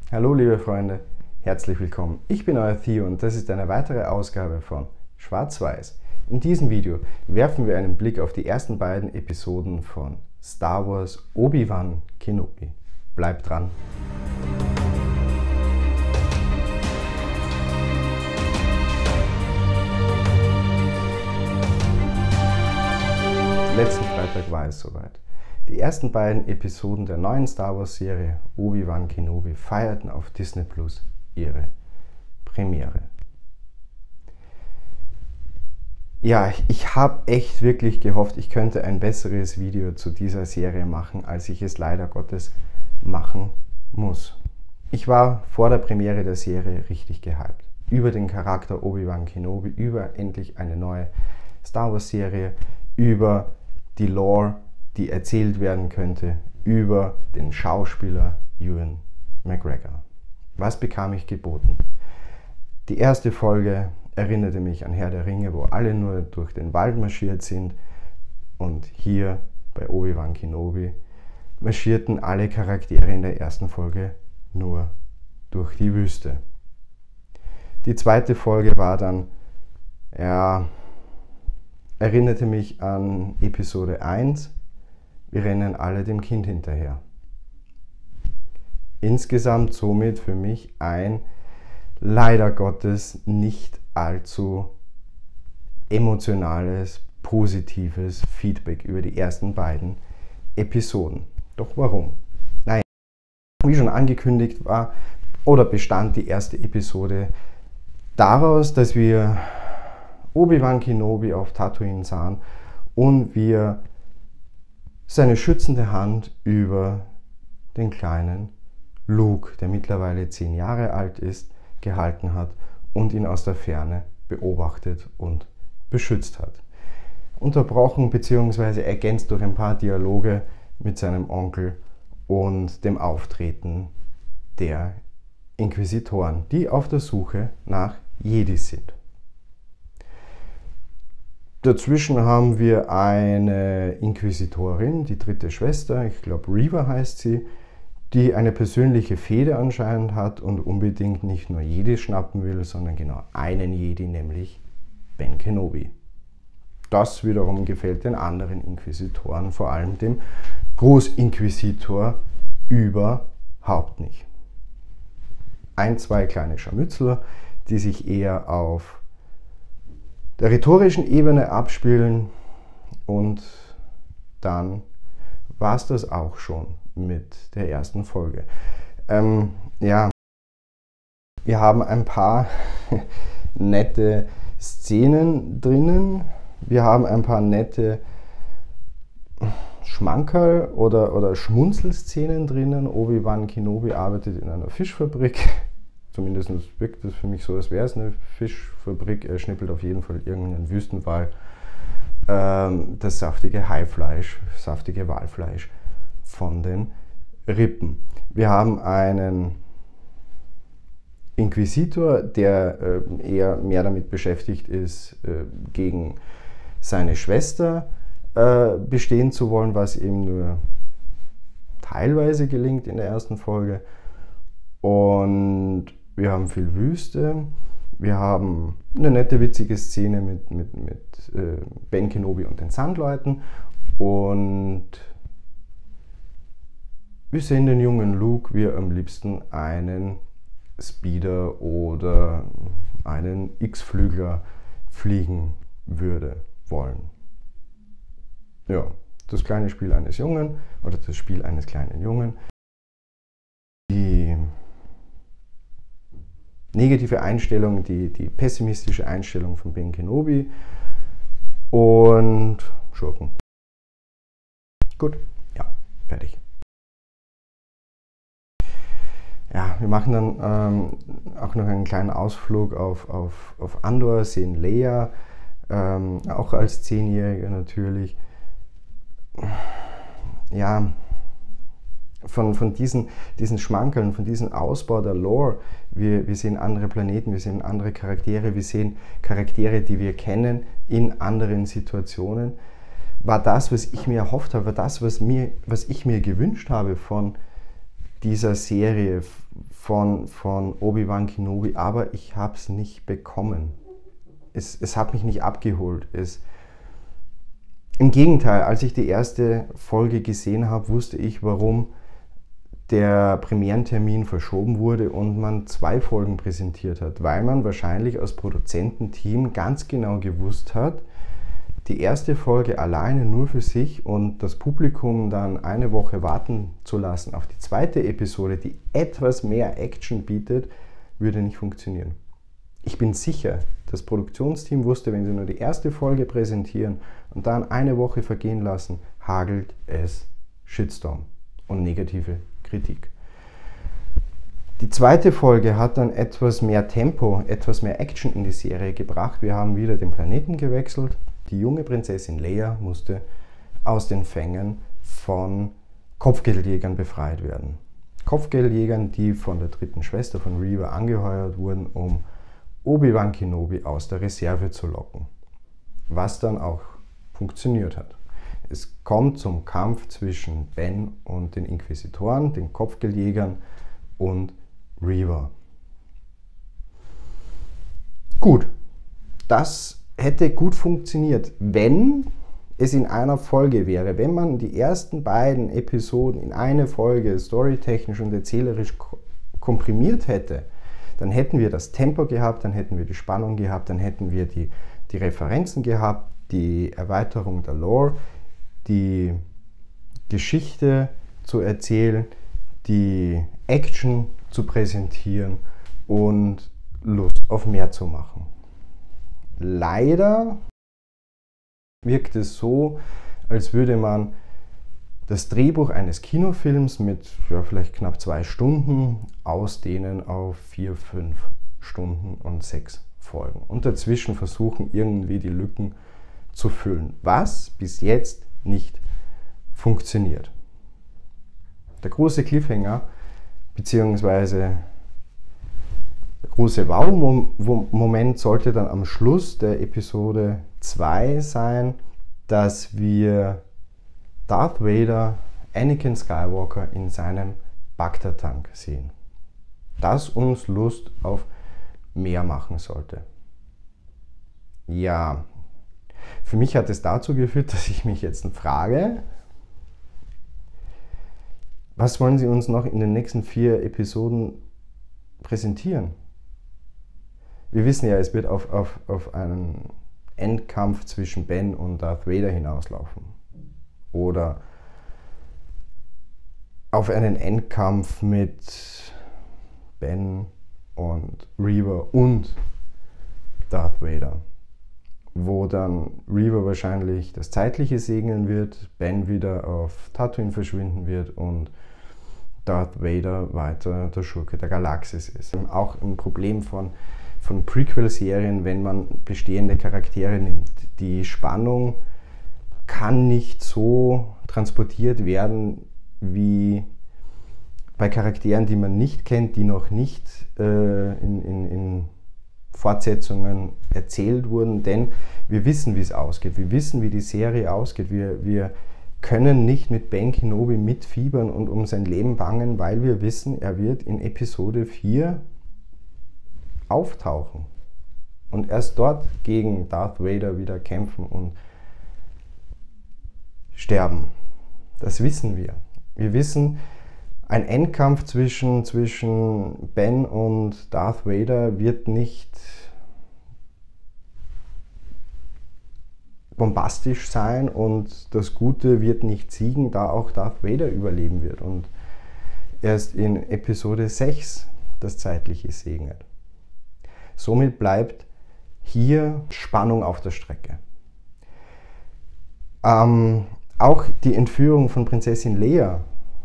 Hallo liebe Freunde, herzlich willkommen. Ich bin euer Theo und das ist eine weitere Ausgabe von Schwarz-Weiß. In diesem Video werfen wir einen Blick auf die ersten beiden Episoden von Star Wars Obi-Wan Kenobi. Bleibt dran! Letzten Freitag war es soweit. Die ersten beiden Episoden der neuen Star Wars Serie Obi-Wan Kenobi feierten auf Disney Plus ihre Premiere. Ja, ich habe echt wirklich gehofft, ich könnte ein besseres Video zu dieser Serie machen, als ich es leider Gottes machen muss. Ich war vor der Premiere der Serie richtig gehypt. Über den Charakter Obi-Wan Kenobi, über endlich eine neue Star Wars Serie, über die Lore, die erzählt werden könnte, über den Schauspieler Ewan McGregor. Was bekam ich geboten? Die erste Folge erinnerte mich an Herr der Ringe, wo alle nur durch den Wald marschiert sind, und hier bei Obi-Wan Kenobi marschierten alle Charaktere in der ersten Folge nur durch die Wüste. Die zweite Folge war dann, erinnerte mich an Episode 1, wir rennen alle dem Kind hinterher. Insgesamt somit für mich ein leider Gottes nicht allzu emotionales, positives Feedback über die ersten beiden Episoden. Doch warum? Naja, wie schon angekündigt war oder bestand die erste Episode daraus, dass wir Obi-Wan Kenobi auf Tatooine sahen und wir seine schützende Hand über den kleinen Luke, der mittlerweile 10 Jahre alt ist, gehalten hat und ihn aus der Ferne beobachtet und beschützt hat. Unterbrochen bzw. ergänzt durch ein paar Dialoge mit seinem Onkel und dem Auftreten der Inquisitoren, die auf der Suche nach Jedis sind. Dazwischen haben wir eine Inquisitorin, die dritte Schwester, ich glaube Reva heißt sie, die eine persönliche Fehde anscheinend hat und unbedingt nicht nur Jedi schnappen will, sondern genau einen Jedi, nämlich Ben Kenobi. Das wiederum gefällt den anderen Inquisitoren, vor allem dem Großinquisitor, überhaupt nicht. Zwei kleine Scharmützel, die sich eher auf der rhetorischen Ebene abspielen, und dann war es das auch schon mit der ersten Folge. Wir haben ein paar nette Szenen drinnen, wir haben ein paar nette Schmankerl oder Schmunzelszenen drinnen. Obi-Wan Kenobi arbeitet in einer Fischfabrik. Zumindest wirkt es für mich so, als wäre es eine Fischfabrik. Er schnippelt auf jeden Fall irgendeinen Wüstenwal das saftige Haifleisch, saftige Walfleisch von den Rippen. Wir haben einen Inquisitor, der eher mehr damit beschäftigt ist, gegen seine Schwester bestehen zu wollen, was ihm nur teilweise gelingt in der ersten Folge. Und wir haben viel Wüste, wir haben eine nette, witzige Szene mit Ben Kenobi und den Sandleuten, und wir sehen den jungen Luke, wie er am liebsten einen Speeder oder einen X-Flügler fliegen wollen. Ja, das kleine Spiel eines Jungen oder das Spiel eines kleinen Jungen. Die negative Einstellung, die pessimistische Einstellung von Ben Kenobi und Schurken. Gut, ja, fertig. Ja, wir machen dann auch noch einen kleinen Ausflug auf Andor, sehen Leia, auch als 10-Jährige natürlich. Ja, von diesen Schmankeln, von diesem Ausbau der Lore, wir sehen andere Planeten, wir sehen andere Charaktere, wir sehen Charaktere, die wir kennen, in anderen Situationen, war das, was ich mir erhofft habe, war das, was ich mir gewünscht habe von dieser Serie, von Obi-Wan Kenobi, aber ich habe es nicht bekommen. Es hat mich nicht abgeholt. Im Gegenteil, als ich die erste Folge gesehen habe, wusste ich, warum der Premierentermin verschoben wurde und man 2 Folgen präsentiert hat, weil man wahrscheinlich als Produzententeam ganz genau gewusst hat, die erste Folge alleine nur für sich und das Publikum dann eine Woche warten zu lassen auf die zweite Episode, die etwas mehr Action bietet, würde nicht funktionieren. Ich bin sicher, das Produktionsteam wusste, wenn sie nur die erste Folge präsentieren und dann eine Woche vergehen lassen, hagelt es Shitstorm und negative Kritik. Die zweite Folge hat dann etwas mehr Tempo, etwas mehr Action in die Serie gebracht. Wir haben wieder den Planeten gewechselt. Die junge Prinzessin Leia musste aus den Fängen von Kopfgeldjägern befreit werden. Kopfgeldjägern, die von der dritten Schwester von Reva angeheuert wurden, um Obi-Wan Kenobi aus der Reserve zu locken. Was dann auch funktioniert hat. Es kommt zum Kampf zwischen Ben und den Inquisitoren, den Kopfgeldjägern und Reva. Gut, das hätte gut funktioniert, wenn es in einer Folge wäre. Wenn man die ersten beiden Episoden in eine Folge storytechnisch und erzählerisch komprimiert hätte, dann hätten wir das Tempo gehabt, dann hätten wir die Spannung gehabt, dann hätten wir die Referenzen gehabt, die Erweiterung der Lore, die Geschichte zu erzählen, die Action zu präsentieren und Lust auf mehr zu machen. Leider wirkt es so, als würde man das Drehbuch eines Kinofilms mit vielleicht knapp 2 Stunden ausdehnen auf 4, 5 Stunden und 6 Folgen. Und dazwischen versuchen irgendwie die Lücken zu füllen, was bis jetzt nicht funktioniert. Der große Cliffhanger bzw. der große Wow-Moment sollte dann am Schluss der Episode 2 sein, dass wir Darth Vader, Anakin Skywalker in seinem Bacta-Tank sehen. Das uns Lust auf mehr machen sollte. Ja, für mich hat es dazu geführt, dass ich mich jetzt frage, was wollen Sie uns noch in den nächsten 4 Episoden präsentieren? Wir wissen ja, es wird auf einen Endkampf zwischen Ben und Darth Vader hinauslaufen. Oder auf einen Endkampf mit Ben und Reva und Darth Vader, wo dann Reva wahrscheinlich das Zeitliche segnen wird, Ben wieder auf Tatooine verschwinden wird und Darth Vader weiter der Schurke der Galaxis ist. Auch ein Problem von Prequel-Serien, wenn man bestehende Charaktere nimmt. Die Spannung kann nicht so transportiert werden wie bei Charakteren, die man nicht kennt, die noch nicht in Fortsetzungen erzählt wurden, denn wir wissen, wie es ausgeht. Wir wissen, wie die Serie ausgeht. Wir können nicht mit Ben Kenobi mitfiebern und um sein Leben bangen, weil wir wissen, er wird in Episode 4 auftauchen und erst dort gegen Darth Vader wieder kämpfen und sterben. Das wissen wir. Wir wissen, ein Endkampf zwischen Ben und Darth Vader wird nicht bombastisch sein und das Gute wird nicht siegen, da auch Darth Vader überleben wird und erst in Episode 6 das Zeitliche segnet. Somit bleibt hier Spannung auf der Strecke. Auch die Entführung von Prinzessin Leia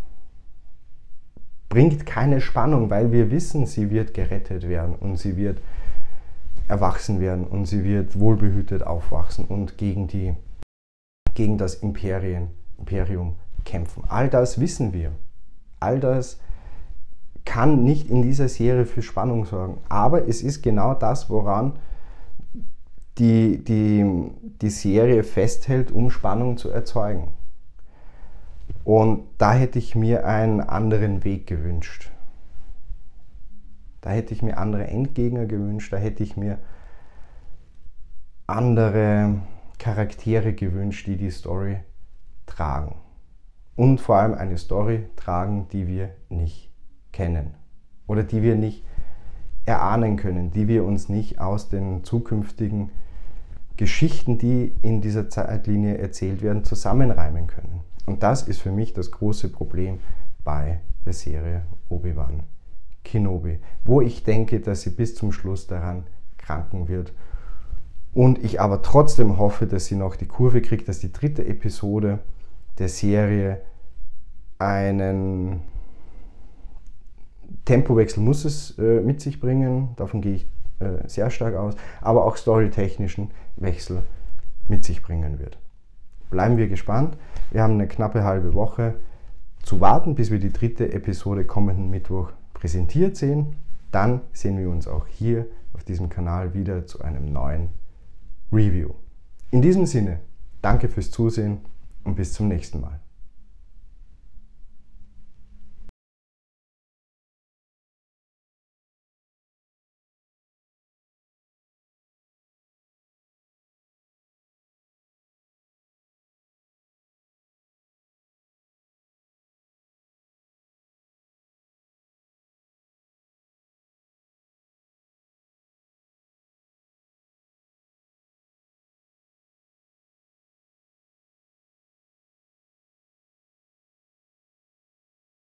bringt keine Spannung, weil wir wissen, sie wird gerettet werden und sie wird erwachsen werden und sie wird wohlbehütet aufwachsen und gegen das Imperium kämpfen. All das wissen wir. All das kann nicht in dieser Serie für Spannung sorgen. Aber es ist genau das, woran die Serie festhält, um Spannung zu erzeugen. Und da hätte ich mir einen anderen Weg gewünscht. Da hätte ich mir andere Endgegner gewünscht, da hätte ich mir andere Charaktere gewünscht, die die Story tragen. Und vor allem eine Story tragen, die wir nicht kennen oder die wir nicht erahnen können, die wir uns nicht aus den zukünftigen Geschichten, die in dieser Zeitlinie erzählt werden, zusammenreimen können. Und das ist für mich das große Problem bei der Serie Obi-Wan Kenobi, wo ich denke, dass sie bis zum Schluss daran kranken wird. Und ich aber trotzdem hoffe, dass sie noch die Kurve kriegt, dass die dritte Episode der Serie einen Tempowechsel muss es mit sich bringen, davon gehe ich sehr stark aus, aber auch storytechnischen Wechsel mit sich bringen wird. Bleiben wir gespannt. Wir haben eine knappe halbe Woche zu warten, bis wir die dritte Episode kommenden Mittwoch präsentiert sehen. Dann sehen wir uns auch hier auf diesem Kanal wieder zu einem neuen Review. In diesem Sinne, danke fürs Zusehen und bis zum nächsten Mal.